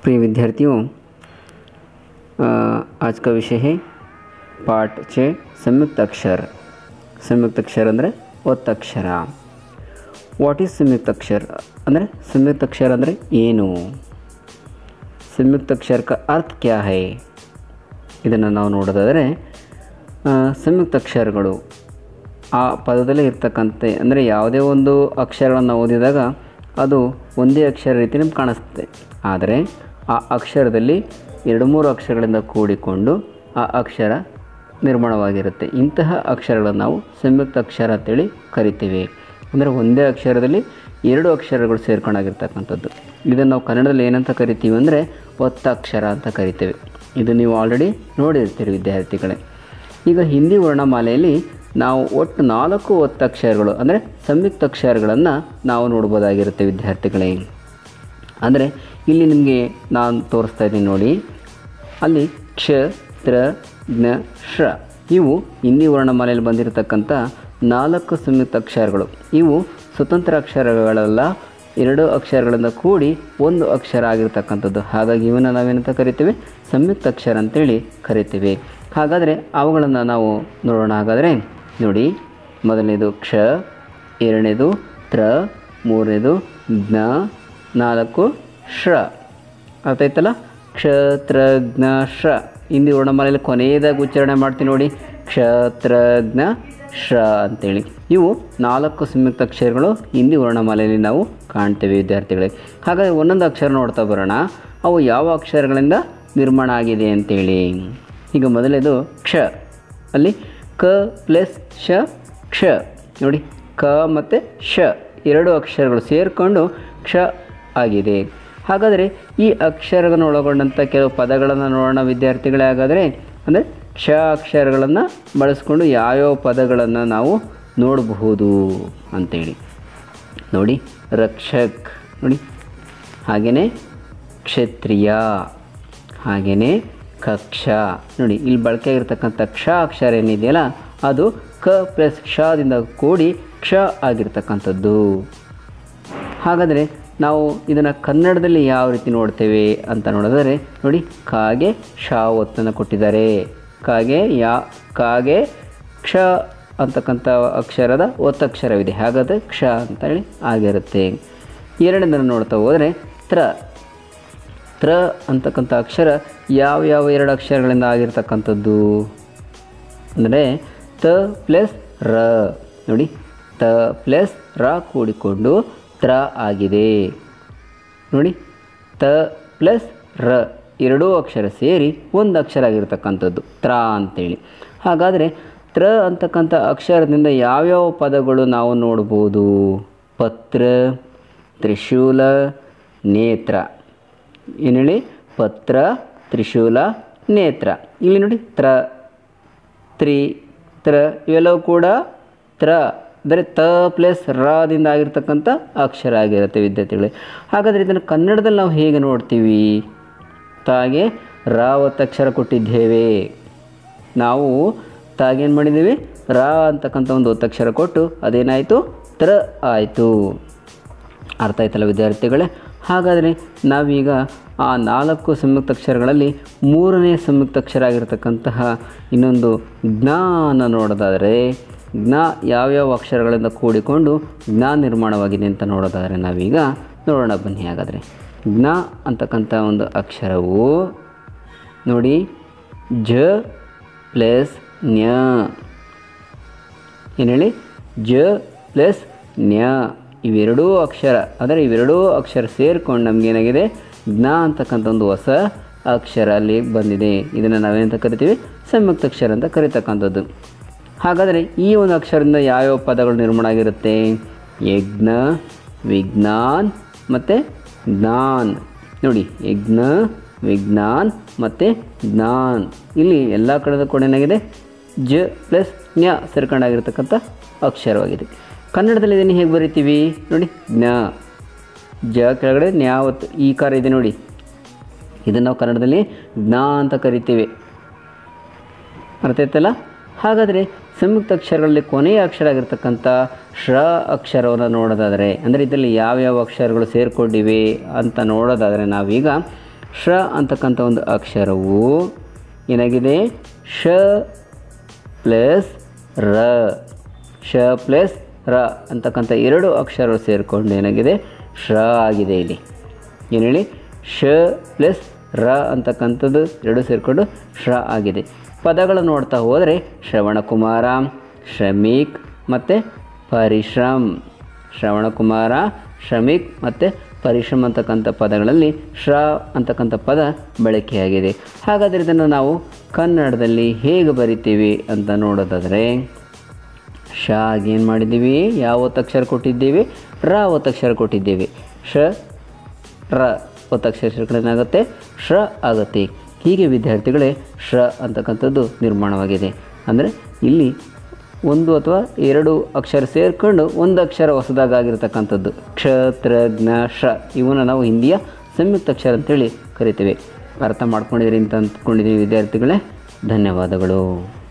प्रिय विद्यार्थियों, आज का विषय है पाठ 6 संयुक्त अक्षर। संयुक्त अक्षर ಅಂದರೆ ಒತ್ತಕ್ಷರ। ವಾಟ್ ಈಸ್ ಸಂಯುಕ್ತ ಅಕ್ಷರ ಅಂದರೆ ಸಂಯುಕ್ತ ಅಕ್ಷರ ಅಂದರೆ ಏನು? ಸಂಯುಕ್ತ ಅಕ್ಷರ का अर्थ क्या है? ಇದನ್ನು ನಾವು ನೋಡೋದಾದರೆ ಸಂಯುಕ್ತ ಅಕ್ಷರಗಳು ಆ ಪದದಲ್ಲಿ ಇರ್ತಕ್ಕಂತೆ ಅಂದರೆ ಯಾವುದೇ ಒಂದು ಅಕ್ಷರಗಳನ್ನು ಓದಿದಾಗ ಅದು ಒಂದೇ ಅಕ್ಷರ ರೀತಿ ನಮ್ಗೆ ಕಾಣಿಸುತ್ತೆ. ಆದರೆ ಆ ಅಕ್ಷರದಲ್ಲಿ 2-3 ಅಕ್ಷರಗಳಿಂದ ಕೂಡಿಕೊಂಡು ಆ ಅಕ್ಷರ ನಿರ್ಮಾಣವಾಗಿರುತ್ತೆ. ಇಂತಹ ಅಕ್ಷರಗಳನ್ನು ನಾವು ಸಂಯುಕ್ತ ಅಕ್ಷರ ಅಂತೇಳಿ ಕರಿತೀವಿ. ಅಂದರೆ ಒಂದೇ ಅಕ್ಷರದಲ್ಲಿ 2 ಅಕ್ಷರಗಳು ಸೇರ್ಕೊಂಡಾಗಿರ್ತಕ್ಕಂಥದ್ದು. ಇದನ್ನು ನಾವು ಕನ್ನಡದಲ್ಲಿ ಏನಂತ ಕರಿತೀವಿ ಅಂದರೆ ಒತ್ತಕ್ಷರ ಅಂತ ಕರಿತೇವೆ. ಇದು ನೀವು ಆಲ್ರೆಡಿ ನೋಡಿರ್ತೀರಿ ವಿದ್ಯಾರ್ಥಿಗಳೇ. ಈಗ ಹಿಂದಿ ವರ್ಣಮಾಲೆಯಲ್ಲಿ ನಾವು ಒಟ್ಟು 4 ಒತ್ತಕ್ಷರಗಳು ಅಂದರೆ ಸಂಯುಕ್ತ ಅಕ್ಷರಗಳನ್ನು ನಾವು ನೋಡ್ಬೋದಾಗಿರುತ್ತೆ ವಿದ್ಯಾರ್ಥಿಗಳೇ. ಅಂದರೆ ಇಲ್ಲಿ ನಿಮಗೆ ನಾನು ತೋರಿಸ್ತಾ ಇದ್ದೀನಿ ನೋಡಿ, ಅಲ್ಲಿ ಕ್ಷ, ತ್ರ, ಜ್ಞ, ಶ್ರ ಇವು ಹಿಂದಿ ವರ್ಣಮಾಲೆಯಲ್ಲಿ ಬಂದಿರತಕ್ಕಂಥ 4 ಸಂಯುಕ್ತ ಅಕ್ಷರಗಳು. ಇವು ಸ್ವತಂತ್ರ ಅಕ್ಷರಗಳಲ್ಲ, 2 ಅಕ್ಷರಗಳಿಂದ ಕೂಡಿ ಒಂದು ಅಕ್ಷರ ಆಗಿರ್ತಕ್ಕಂಥದ್ದು. ಹಾಗಾಗಿ ಇವನ್ನ ನಾವೇನಂತ ಕರಿತೀವಿ? ಸಂಯುಕ್ತ ಅಕ್ಷರ ಅಂತೇಳಿ ಕರಿತೀವಿ. ಹಾಗಾದರೆ ಅವುಗಳನ್ನು ನಾವು ನೋಡೋಣ. ಹಾಗಾದರೆ ನೋಡಿ, ಮೊದಲನೇದು ಕ್ಷ, ಎರಡನೇದು ತ್ರ, ಮೂರನೇದು ಜ್ಞ, 4 ಶ್ರ. ಅರ್ಥ ಆಯ್ತಲ್ಲ? ಕ್ಷ, ತ್ರ, ಜ್ಞ, ಶ್ರ. ಹಿಂದಿ ವರ್ಣಮಾಲೆಯಲ್ಲಿ ಕೊನೆಯದಾಗಿ ಉಚ್ಚಾರಣೆ ಮಾಡ್ತೀವಿ ನೋಡಿ, ಕ್ಷ, ತ್ರ, ಜ್ಞ, ಶ್ರ ಅಂತೇಳಿ. ಇವು 4 ಸಂಯುಕ್ತ ಅಕ್ಷರಗಳು ಹಿಂದಿ ವರ್ಣಮಾಲೆಯಲ್ಲಿ ನಾವು ಕಾಣ್ತೇವೆ ವಿದ್ಯಾರ್ಥಿಗಳಿಗೆ. ಹಾಗಾಗಿ ಒಂದೊಂದು ಅಕ್ಷರ ನೋಡ್ತಾ ಬರೋಣ, ಅವು ಯಾವ ಅಕ್ಷರಗಳಿಂದ ನಿರ್ಮಾಣ ಆಗಿದೆ ಅಂತೇಳಿ. ಈಗ ಮೊದಲೇದು ಕ್ಷ. ಅಲ್ಲಿ ಕ ಪ್ಲಸ್ ಶ, ಕ್ಷ. ನೋಡಿ, ಕ ಮತ್ತು ಶ 2 ಅಕ್ಷರಗಳು ಸೇರಿಕೊಂಡು ಕ್ಷ ಆಗಿದೆ. ಹಾಗಾದರೆ ಈ ಅಕ್ಷರಗಳನ್ನು ಒಳಗೊಂಡಂಥ ಕೆಲವು ಪದಗಳನ್ನು ನೋಡೋಣ ವಿದ್ಯಾರ್ಥಿಗಳೇ. ಹಾಗಾದರೆ ಅಂದರೆ ಕ್ಷ ಅಕ್ಷರಗಳನ್ನು ಬಳಸ್ಕೊಂಡು ಯಾವ್ಯಾವ ಪದಗಳನ್ನು ನಾವು ನೋಡಬಹುದು ಅಂಥೇಳಿ ನೋಡಿ. ರಕ್ಷಕ್ ನೋಡಿ, ಹಾಗೆಯೇ ಕ್ಷತ್ರಿಯ, ಹಾಗೆಯೇ ಕಕ್ಷ. ನೋಡಿ, ಇಲ್ಲಿ ಬಳಕೆ ಆಗಿರ್ತಕ್ಕಂಥ ಕ್ಷ ಅಕ್ಷರ ಏನಿದೆಯಲ್ಲ ಅದು ಕ ಪ್ಲಸ್ ಕ್ಷದಿಂದ ಕೂಡಿ ಕ್ಷ ಆಗಿರ್ತಕ್ಕಂಥದ್ದು. ಹಾಗಾದರೆ ನಾವು ಇದನ್ನು ಕನ್ನಡದಲ್ಲಿ ಯಾವ ರೀತಿ ನೋಡ್ತೇವೆ ಅಂತ ನೋಡಿದರೆ ನೋಡಿ, ಕಾಗೆ ಶ ಒತ್ತನ್ನು ಕೊಟ್ಟಿದ್ದಾರೆ. ಕಾಗೆ ಕ್ಷ ಅಂತಕ್ಕಂಥ ಅಕ್ಷರದ ಒತ್ತಕ್ಷರವಿದೆ, ಹಾಗಾದರೆ ಕ್ಷ ಅಂತೇಳಿ ಆಗಿರುತ್ತೆ. ಎರಡನೇದನ್ನು ನೋಡ್ತಾ ಹೋದರೆ ತ್ರ ಅಂತಕ್ಕಂಥ ಅಕ್ಷರ ಯಾವ 2 ಅಕ್ಷರಗಳಿಂದ ಆಗಿರ್ತಕ್ಕಂಥದ್ದು ಅಂದರೆ ತ ಪ್ಲಸ್ ರ. ನೋಡಿ, ತ ಪ್ಲಸ್ ರ ಕೂಡಿಕೊಂಡು ತ್ರ ಆಗಿದೆ. ನೋಡಿ, ತ ಪ್ಲಸ್ ರ 2 ಅಕ್ಷರ ಸೇರಿ ಒಂದು ಅಕ್ಷರ ಆಗಿರ್ತಕ್ಕಂಥದ್ದು ತ್ರ ಅಂತೇಳಿ. ಹಾಗಾದರೆ ತ್ರ ಅಂತಕ್ಕಂಥ ಅಕ್ಷರದಿಂದ ಯಾವ್ಯಾವ ಪದಗಳು ನಾವು ನೋಡ್ಬೋದು? ಪತ್ರ, ತ್ರಿಶೂಲ, ನೇತ್ರ. ಏನು ಹೇಳಿ? ಪತ್ರ, ತ್ರಿಶೂಲ, ನೇತ್ರ. ಇಲ್ಲಿ ನೋಡಿ, ತ್ರ ಇವೆಲ್ಲವೂ ಕೂಡ ತ್ರ ಅಂದರೆ ತ ಪ್ಲಸ್ ರದಿಂದ ಆಗಿರ್ತಕ್ಕಂಥ ಅಕ್ಷರ ಆಗಿರುತ್ತೆ ವಿದ್ಯಾರ್ಥಿಗಳೇ. ಹಾಗಾದರೆ ಇದನ್ನು ಕನ್ನಡದಲ್ಲಿ ನಾವು ಹೇಗೆ ನೋಡ್ತೀವಿ? ತಾಗೆ ರ ಒತ್ತಕ್ಷರ ಕೊಟ್ಟಿದ್ದೇವೆ. ನಾವು ತಾಗೇನು ಮಾಡಿದ್ದೀವಿ? ರ ಅಂತಕ್ಕಂಥ ಒಂದು ಒತ್ತಕ್ಷರ ಕೊಟ್ಟು ಅದೇನಾಯಿತು? ತ್ರ ಆಯಿತು. ಅರ್ಥ ಆಯ್ತಲ್ಲ ವಿದ್ಯಾರ್ಥಿಗಳೇ? ಹಾಗಾದರೆ ನಾವೀಗ ಆ 4 ಸಂಯುಕ್ತ ಅಕ್ಷರಗಳಲ್ಲಿ 3ನೇ ಸಂಯುಕ್ತ ಅಕ್ಷರ ಆಗಿರ್ತಕ್ಕಂತಹ ಇನ್ನೊಂದು ಜ್ಞಾನ ನೋಡೋದಾದರೆ, ಜ್ಞ ಯಾವ್ಯಾವ ಅಕ್ಷರಗಳಿಂದ ಕೂಡಿಕೊಂಡು ಜ್ಞ ನಿರ್ಮಾಣವಾಗಿದೆ ಅಂತ ನೋಡೋದಾದರೆ ನಾವೀಗ ನೋಡೋಣ ಬನ್ನಿ. ಹಾಗಾದರೆ ಜ್ಞ ಅಂತಕ್ಕಂಥ ಒಂದು ಅಕ್ಷರವು ನೋಡಿ, ಜ ಪ್ಲಸ್ ನ್ಯ. ಏನು ಹೇಳಿ? ಜ ಪ್ಲಸ್ ನ್ಯ. ಇವೆರಡೂ ಅಕ್ಷರ ಅಂದರೆ ಇವೆರಡೂ ಅಕ್ಷರ ಸೇರಿಕೊಂಡು ನಮಗೇನಾಗಿದೆ? ಜ್ಞ ಅಂತಕ್ಕಂಥ ಒಂದು ಹೊಸ ಅಕ್ಷರ ಅಲ್ಲಿ ಬಂದಿದೆ. ಇದನ್ನು ನಾವೇನಂತ ಕರಿತೀವಿ? ಸಂಯುಕ್ತ ಅಕ್ಷರ ಅಂತ ಕರಿತಕ್ಕಂಥದ್ದು. ಹಾಗಾದರೆ ಈ ಒಂದು ಅಕ್ಷರದಿಂದ ಯಾವ್ಯಾವ ಪದಗಳು ನಿರ್ಮಾಣ ಆಗಿರುತ್ತೆ? ಯಜ್ಞ, ವಿಜ್ಞಾನ್ ಮತ್ತು ಜ್ಞಾನ್. ನೋಡಿ, ಯಜ್ಞ, ವಿಜ್ಞಾನ್ ಮತ್ತು ಜ್ಞಾನ್. ಇಲ್ಲಿ ಎಲ್ಲ ಕಡೆದ ಕೂಡ ಏನಾಗಿದೆ? ಜ ಪ್ಲಸ್ ನ್ಯ ಸೇರ್ಕೊಂಡಾಗಿರ್ತಕ್ಕಂಥ ಅಕ್ಷರವಾಗಿದೆ. ಕನ್ನಡದಲ್ಲಿ ಇದನ್ನು ಹೇಗೆ ಬರಿತೀವಿ? ನೋಡಿ, ಜ್ಞ, ಜ ಕೆಳಗಡೆ ನ್ಯ ಒತ್ತು ಈ ಕಾರ ಇದೆ ನೋಡಿ, ಇದನ್ನು ನಾವು ಕನ್ನಡದಲ್ಲಿ ಜ್ಞ ಅಂತ ಕರಿತೀವಿ. ಅರ್ಥ ಆಯ್ತಲ್ಲ? ಹಾಗಾದರೆ ಸಂಯುಕ್ತ ಅಕ್ಷರಗಳಲ್ಲಿ ಕೊನೆಯ ಅಕ್ಷರ ಆಗಿರ್ತಕ್ಕಂಥ ಶ್ರ ಅಕ್ಷರವನ್ನು ನೋಡೋದಾದರೆ ಅಂದರೆ ಇದರಲ್ಲಿ ಯಾವ್ಯಾವ ಅಕ್ಷರಗಳು ಸೇರಿಕೊಂಡಿವೆ ಅಂತ ನೋಡೋದಾದರೆ ನಾವೀಗ ಶ ಅಂತಕ್ಕಂಥ ಒಂದು ಅಕ್ಷರವು ಏನಾಗಿದೆ ಶ ಪ್ಲಸ್ ರ, ಶ ಪ್ಲಸ್ ರ ಅಂತಕ್ಕಂಥ ಎರಡು ಅಕ್ಷರಗಳು ಸೇರಿಕೊಂಡು ಏನಾಗಿದೆ ಶ್ರ ಆಗಿದೆ. ಇಲ್ಲಿ ಏನು ಹೇಳಿ ಶ ಪ್ಲಸ್ ರ ಅಂತಕ್ಕಂಥದ್ದು ಎರಡು ಸೇರಿಕೊಂಡು ಶ್ರ ಆಗಿದೆ. ಪದಗಳನ್ನು ನೋಡ್ತಾ ಹೋದರೆ ಶ್ರವಣಕುಮಾರ, ಶ್ರಮಿಕ್ ಮತ್ತು ಪರಿಶ್ರಮ್. ಶ್ರವಣಕುಮಾರ, ಶ್ರಮಿಕ್ ಮತ್ತು ಪರಿಶ್ರಮ್ ಅಂತಕ್ಕಂಥ ಪದಗಳಲ್ಲಿ ಶ್ರ ಅಂತಕ್ಕಂಥ ಪದ ಬಳಕೆಯಾಗಿದೆ. ಹಾಗಾದರೆ ಇದನ್ನು ನಾವು ಕನ್ನಡದಲ್ಲಿ ಹೇಗೆ ಬರಿತೀವಿ ಅಂತ ನೋಡೋದಾದರೆ ಶ ಏನು ಮಾಡಿದ್ದೀವಿ, ಯಾವ ಒತ್ತಕ್ಷರ ಕೊಟ್ಟಿದ್ದೀವಿ, ರ ಒತ್ತಕ್ಷರ ಕೊಟ್ಟಿದ್ದೀವಿ. ಶ ರ ಒತ್ತಕ್ಷರ ಏನಾಗುತ್ತೆ ಶ್ರ ಆಗುತ್ತೆ. ಹೀಗೆ ವಿದ್ಯಾರ್ಥಿಗಳೇ ಶ್ರ ಅಂತಕ್ಕಂಥದ್ದು ನಿರ್ಮಾಣವಾಗಿದೆ. ಅಂದರೆ ಇಲ್ಲಿ ಒಂದು ಅಥವಾ ಎರಡು ಅಕ್ಷರ ಸೇರಿಕೊಂಡು ಒಂದು ಅಕ್ಷರ ಹೊಸದಾಗಿರ್ತಕ್ಕಂಥದ್ದು ಕ್ಷತ್ರಜ್ಞ ಶ್ರ, ಇವನ್ನ ನಾವು ಹಿಂದಿಯ ಸಂಯುಕ್ತಾಕ್ಷರ ಅಂತೇಳಿ ಕರಿತೀವಿ. ಅರ್ಥ ಮಾಡ್ಕೊಂಡಿದ್ದೀರಿ ಅಂತ ಅಂದ್ಕೊಂಡಿದ್ದೀವಿ ವಿದ್ಯಾರ್ಥಿಗಳೇ. ಧನ್ಯವಾದಗಳು.